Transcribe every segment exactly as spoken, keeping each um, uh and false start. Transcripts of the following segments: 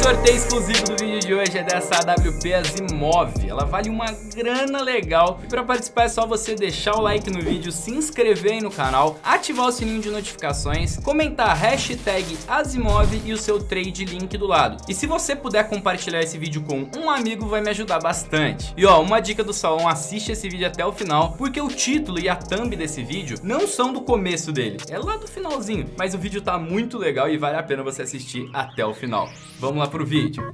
sorteio exclusivo do vídeo de hoje é dessa A W P Asimov. Ela vale uma grana legal. E para participar é só você deixar o like no vídeo, se inscrever aí no canal, ativar o sininho de notificações, comentar hashtag Asimov e o seu trade link do lado. E se você puder compartilhar esse vídeo com um amigo, vai me ajudar bastante. E ó, uma dica do salão, assiste esse vídeo até o final, porque o título e a thumb desse vídeo não são do começo dele, é lá do finalzinho. Mas o vídeo tá muito legal e vale a pena você assistir até o final. Vamos lá pro vídeo.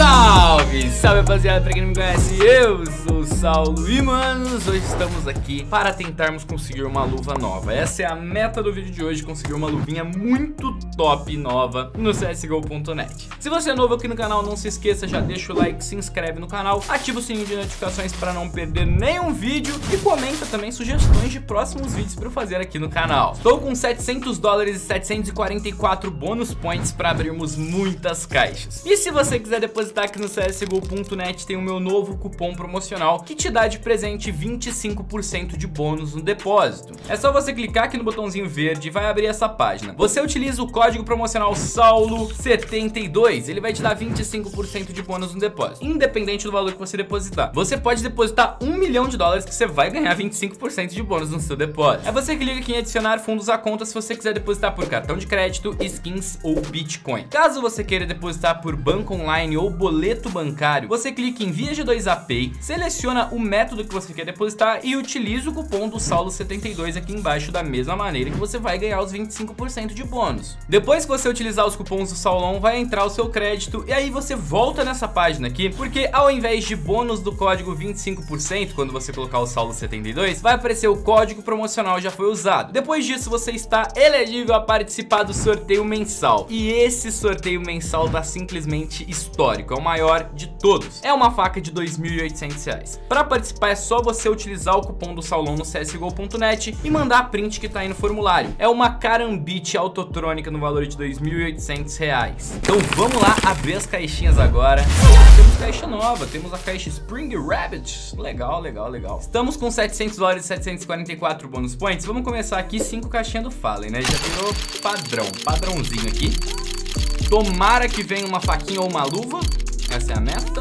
Salve! Salve, rapaziada! Pra quem não me conhece, eu sou o Saulo e, manos, hoje estamos aqui para tentarmos conseguir uma luva nova. Essa é a meta do vídeo de hoje, conseguir uma luvinha muito top nova no C S G O ponto net. Se você é novo aqui no canal, não se esqueça, já deixa o like, se inscreve no canal, ativa o sininho de notificações para não perder nenhum vídeo e comenta também sugestões de próximos vídeos para eu fazer aqui no canal. Estou com setecentos dólares e setecentos e quarenta e quatro bônus points para abrirmos muitas caixas. E se você quiser depositar aqui no C S G O ponto net, tem o meu novo cupom promocional que te dá de presente vinte e cinco por cento de bônus no depósito. É só você clicar aqui no botãozinho verde e vai abrir essa página. Você utiliza o código promocional Saulo setenta e dois, ele vai te dar vinte e cinco por cento de bônus no depósito, independente do valor que você depositar. Você pode depositar um milhão de dólares que você vai ganhar vinte e cinco por cento de bônus no seu depósito. Aí você clica aqui em adicionar fundos à conta se você quiser depositar por cartão de crédito, skins ou Bitcoin. Caso você queira depositar por banco online ou boleto bancário, você clica em via G dois A Pay, seleciona o método que você quer depositar e utiliza o cupom do Saulo setenta e dois aqui embaixo da mesma maneira que você vai ganhar os vinte e cinco por cento de bônus. Depois que você utilizar os cupons do Saulão, vai entrar o seu crédito e aí você volta nessa página aqui, porque ao invés de bônus do código vinte e cinco por cento, quando você colocar o Saulo setenta e dois, vai aparecer o código promocional já foi usado. Depois disso, você está elegível a participar do sorteio mensal. E esse sorteio mensal tá simplesmente histórico, é o maior de todos. É uma faca de dois mil e oitocentos reais. Para participar é só você utilizar o cupom do Saulão no C S G O ponto net e mandar a print que tá aí no formulário. É uma Karambit autotrônica no valor de dois mil e oitocentos reais. Então vamos lá abrir as caixinhas agora. Ah, temos caixa nova, temos a caixa Spring Rabbit. Legal, legal, legal. Estamos com setecentos dólares e setecentos e quarenta e quatro bônus points. Vamos começar aqui cinco caixinhas do Fallen, né? Já virou padrão, padrãozinho aqui. Tomara que venha uma faquinha ou uma luva. Essa é a meta.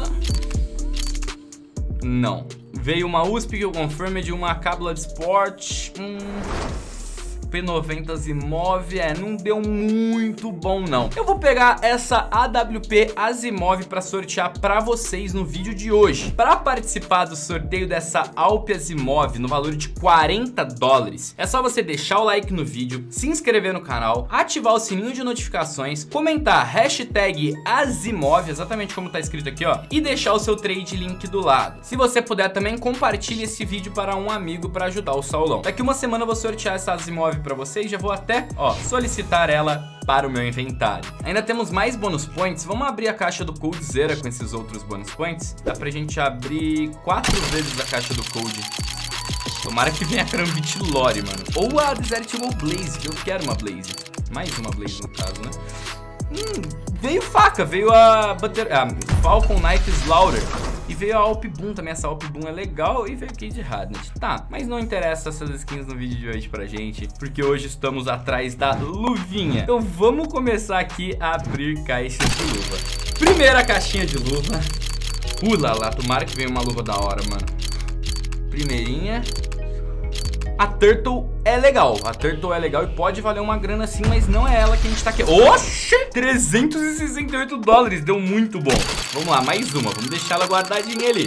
Não. Veio uma U S P que eu confirmo de uma cábula de esporte. Hum... P noventa Asimov, é, não deu muito bom não. Eu vou pegar essa A W P Asimov para sortear para vocês no vídeo de hoje. Para participar do sorteio dessa Alp Asimov no valor de quarenta dólares, é só você deixar o like no vídeo, se inscrever no canal, ativar o sininho de notificações, comentar hashtag Asimov, exatamente como tá escrito aqui, ó, e deixar o seu trade link do lado. Se você puder também, compartilhe esse vídeo para um amigo para ajudar o Saulão. Daqui uma semana eu vou sortear essa Asimov para vocês, já vou até, ó, solicitar ela para o meu inventário. Ainda temos mais bônus points. Vamos abrir a caixa do Coldzera com esses outros bônus points. Dá pra gente abrir quatro vezes a caixa do Cold. Tomara que venha a Karambit Lore, mano. Ou a Desert Eagle Blaze, que eu quero uma Blaze. Mais uma Blaze no caso, né? Hum, veio faca, veio a, Butter, a Falcon Knight Slaughter. E veio a Alp Boom também, essa Alp Boom é legal. E veio o Cade Hardened. Tá, mas não interessa essas skins no vídeo de hoje pra gente, porque hoje estamos atrás da luvinha. Então vamos começar aqui a abrir caixas de luva. Primeira caixinha de luva. Ulala, tomara que venha uma luva da hora, mano. Primeirinha. A Turtle é legal, a Turtle é legal e pode valer uma grana sim, mas não é ela que a gente tá aqui. Oxi! trezentos e sessenta e oito dólares, deu muito bom. Vamos lá, mais uma, vamos deixar ela guardadinha ali.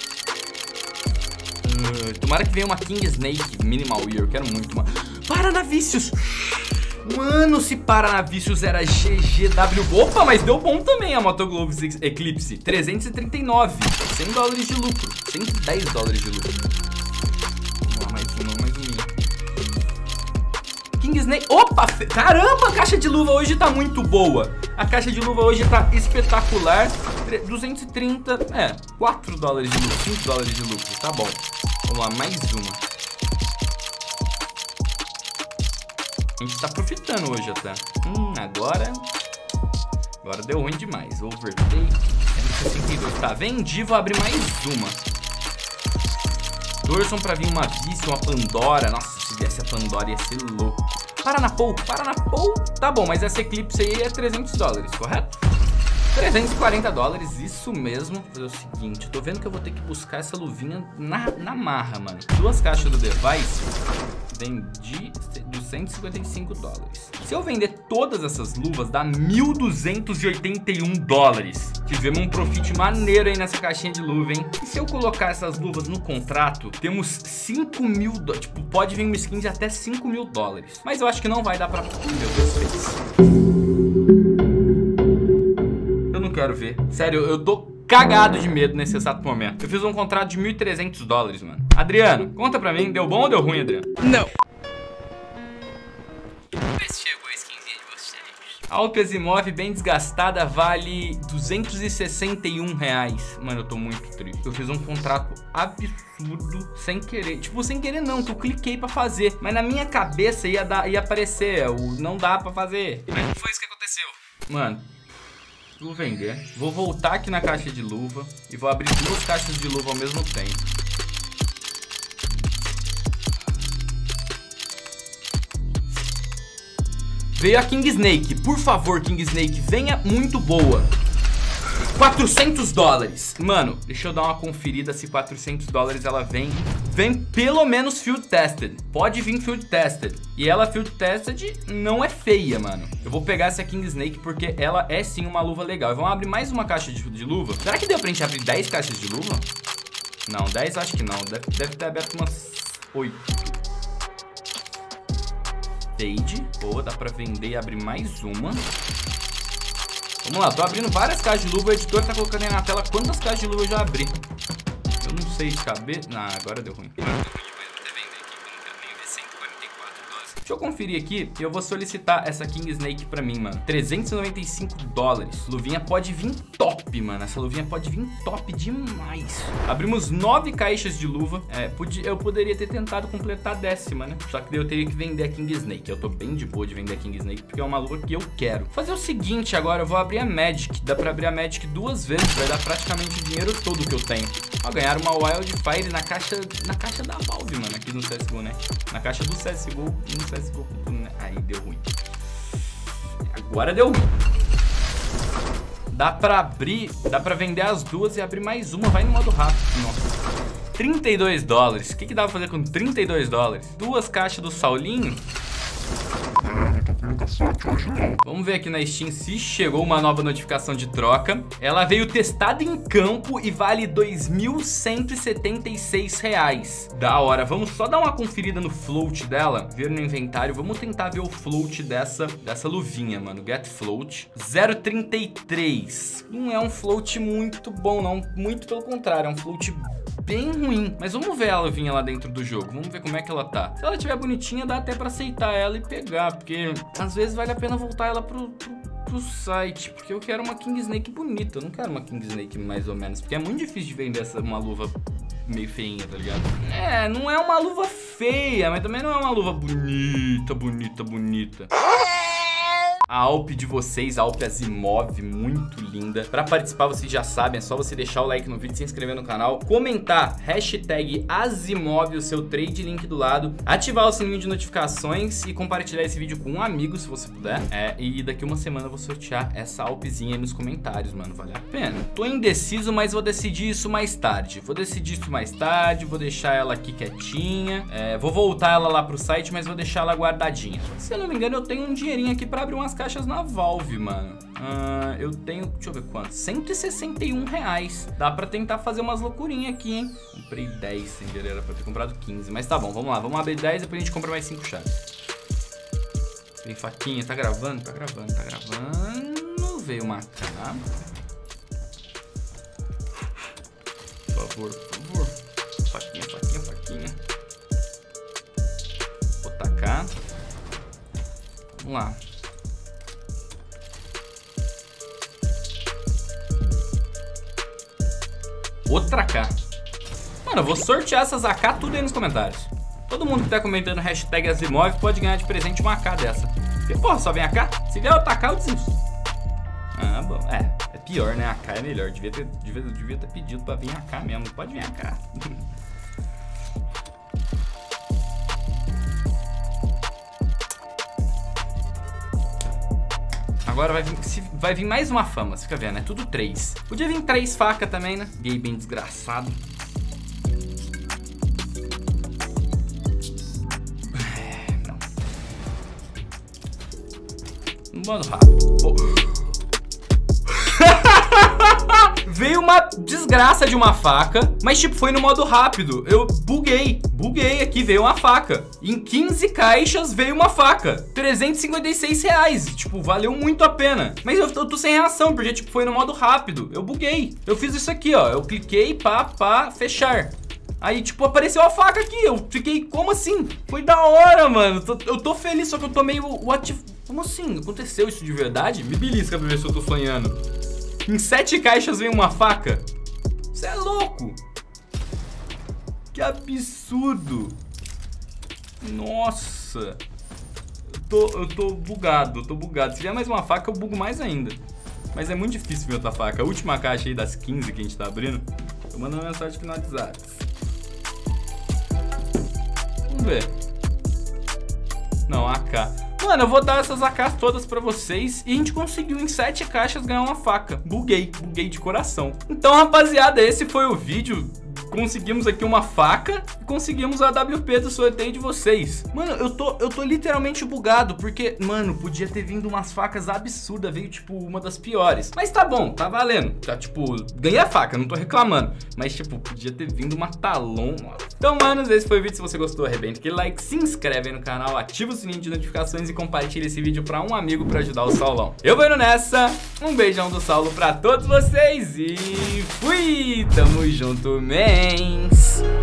hum, Tomara que venha uma King Snake Minimal Wear, eu quero muito uma. Paranavicius! Mano, se Paranavicius era G G W. Opa, mas deu bom também a Motogloves Eclipse. trezentos e trinta e nove, cem dólares de lucro, cento e dez dólares de lucro. King Snake. Opa, caramba, a caixa de luva hoje tá muito boa. A caixa de luva hoje tá espetacular. duzentos e trinta, é, quatro dólares de lucro, cinco dólares de lucro, tá bom. Vamos lá, mais uma. A gente tá profitando hoje até. Hum, agora... Agora deu ruim demais. Overtake, cento e sessenta e dois. Tá, vendi, vou abrir mais uma. Torçam pra vir uma Vice, uma Pandora. Nossa, se viesse a Pandora ia ser louco. Para na Pou, para na Pou. Tá bom, mas essa Eclipse aí é trezentos dólares, correto? trezentos e quarenta dólares, isso mesmo. Vou fazer o seguinte, eu tô vendo que eu vou ter que buscar essa luvinha na, na marra, mano. Duas caixas do Device, vendi duzentos e cinquenta e cinco dólares. Se eu vender todas essas luvas, dá mil duzentos e oitenta e um dólares. Tivemos um profit maneiro aí nessa caixinha de luva, hein? E se eu colocar essas luvas no contrato, temos cinco mil dólares. Tipo, pode vir uma skin de até cinco mil dólares. Mas eu acho que não vai dar pra... Meu Deus, fez. Eu não quero ver. Sério, eu tô cagado de medo nesse exato momento. Eu fiz um contrato de mil e trezentos dólares, mano. Adriano, conta pra mim, deu bom ou deu ruim, Adriano? Não. A Alp Asimov bem desgastada vale duzentos e sessenta e um reais. Mano, eu tô muito triste. Eu fiz um contrato absurdo sem querer. Tipo, sem querer não, que eu cliquei pra fazer. Mas na minha cabeça ia, dar, ia aparecer o não dá pra fazer. Mas não foi isso que aconteceu. Mano, vou vender. Vou voltar aqui na caixa de luva e vou abrir duas caixas de luva ao mesmo tempo. Veio a King Snake. Por favor, King Snake, venha muito boa. quatrocentos dólares. Mano, deixa eu dar uma conferida se quatrocentos dólares ela vem. Vem pelo menos field tested. Pode vir field tested. E ela field tested não é feia, mano. Eu vou pegar essa King Snake porque ela é sim uma luva legal. Vamos abrir mais uma caixa de, de luva. Será que deu pra gente abrir dez caixas de luva? Não, dez acho que não. Deve, deve ter aberto umas oito. Fade. Boa, dá pra vender e abrir mais uma. Vamos lá, tô abrindo várias caixas de luva. O editor tá colocando aí na tela quantas caixas de luva eu já abri. Eu não sei de cabeça. Ah, agora deu ruim. Deixa eu conferir aqui e eu vou solicitar essa King Snake pra mim, mano. trezentos e noventa e cinco dólares. Luvinha pode vir top, mano. Essa luvinha pode vir top demais. Abrimos nove caixas de luva. É, eu poderia ter tentado completar a décima, né? Só que daí eu teria que vender a King Snake. Eu tô bem de boa de vender a King Snake porque é uma luva que eu quero. Vou fazer o seguinte agora, eu vou abrir a Magic. Dá pra abrir a Magic duas vezes. Vai dar praticamente o dinheiro todo que eu tenho. Ó, ganhar uma Wildfire na caixa, na caixa da Valve, mano. Aqui no C S G O, né? Na caixa do C S G O e no C S G O. Aí deu ruim. Agora deu ruim. Dá pra abrir, dá pra vender as duas e abrir mais uma. Vai no modo rápido. Nossa. trinta e dois dólares. O que que dá pra fazer com trinta e dois dólares? Duas caixas do Saulinho. Vamos ver aqui na Steam se chegou uma nova notificação de troca. Ela veio testada em campo e vale dois mil cento e setenta e seis reais. Da hora, vamos só dar uma conferida no float dela. Ver no inventário, vamos tentar ver o float dessa, dessa luvinha, mano. Get float zero vírgula trinta e três. Não é um float muito bom não, muito pelo contrário, é um float bem ruim. Mas vamos ver a luvinha lá dentro do jogo. Vamos ver como é que ela tá. Se ela estiver bonitinha, dá até pra aceitar ela e pegar. Porque às vezes vale a pena voltar ela pro, pro, pro site. Porque eu quero uma King Snake bonita. Eu não quero uma King Snake mais ou menos. Porque é muito difícil de vender essa, uma luva meio feinha, tá ligado? É, não é uma luva feia, mas também não é uma luva bonita, bonita, bonita. A Alp de vocês, a Alp Asimov, muito linda. Pra participar, vocês já sabem, é só você deixar o like no vídeo, se inscrever no canal, comentar, hashtag Asimov, o seu trade link do lado, ativar o sininho de notificações e compartilhar esse vídeo com um amigo, se você puder. É, e daqui uma semana eu vou sortear essa Alpzinha aí nos comentários, mano, vale a pena. Tô indeciso, mas vou decidir isso mais tarde. Vou decidir isso mais tarde, vou deixar ela aqui quietinha. É, vou voltar ela lá pro site, mas vou deixar ela guardadinha. Se eu não me engano, eu tenho um dinheirinho aqui pra abrir umas caixas na Valve, mano. Uh, eu tenho, deixa eu ver quanto, cento e sessenta e um reais. Dá pra tentar fazer umas loucurinhas aqui, hein? Comprei dez sem querer, era pra ter comprado quinze. Mas tá bom, vamos lá, vamos abrir dez e depois a gente compra mais cinco chaves. Tem faquinha, tá gravando? Tá gravando, tá gravando. Veio uma cá. Por favor, por favor. Faquinha, faquinha, faquinha. Vou tacar. Vamos lá. Outra K. Mano, eu vou sortear essas A K tudo aí nos comentários. Todo mundo que tá comentando hashtag Asimov pode ganhar de presente uma A K dessa. Porque, porra, só vem A K? Se vier outra A K, eu desisto. Ah, bom. É, é pior, né? A K é melhor. Devia ter, devia, devia ter pedido pra vir A K mesmo. Pode vir A K. agora vai vir, vai vir mais uma fama, você fica vendo, é tudo três. Podia vir três facas também, né? Gay bem desgraçado. Não. No modo rápido. Oh. Veio uma desgraça de uma faca, mas tipo, foi no modo rápido. Eu buguei, buguei aqui, veio uma faca. Em quinze caixas veio uma faca. trezentos e cinquenta e seis reais, tipo, valeu muito a pena. Mas eu, eu tô sem reação, porque tipo, foi no modo rápido. Eu buguei, eu fiz isso aqui, ó. Eu cliquei, pá, pá, fechar. Aí, tipo, apareceu a faca aqui. Eu fiquei, como assim? Foi da hora, mano. Tô, eu tô feliz, só que eu tô meio... What? Como assim? Aconteceu isso de verdade? Me belisca pra ver se eu tô sonhando. Em sete caixas vem uma faca? Você é louco! Que absurdo! Nossa! Eu tô, eu tô bugado, eu tô bugado. Se vier mais uma faca, eu bugo mais ainda. Mas é muito difícil ver outra faca. A última caixa aí das quinze que a gente tá abrindo, tô mandando mensagem aqui no WhatsApp. Vamos ver. Não, A K. Mano, eu vou dar essas A Ks todas pra vocês. E a gente conseguiu em sete caixas ganhar uma faca. Buguei, buguei de coração. Então, rapaziada, esse foi o vídeo. Conseguimos aqui uma faca e conseguimos a A W P do sorteio de vocês. Mano, eu tô, eu tô literalmente bugado, porque, mano, podia ter vindo umas facas absurdas. Veio, tipo, uma das piores. Mas tá bom, tá valendo. Tá, tipo, ganhei a faca, não tô reclamando. Mas, tipo, podia ter vindo uma Talon. Então, manos, esse foi o vídeo. Se você gostou, arrebenta aquele like, se inscreve aí no canal, ativa o sininho de notificações e compartilha esse vídeo pra um amigo pra ajudar o Saulão. Eu vou indo nessa. Um beijão do Saulo pra todos vocês e fui! Tamo junto, mens!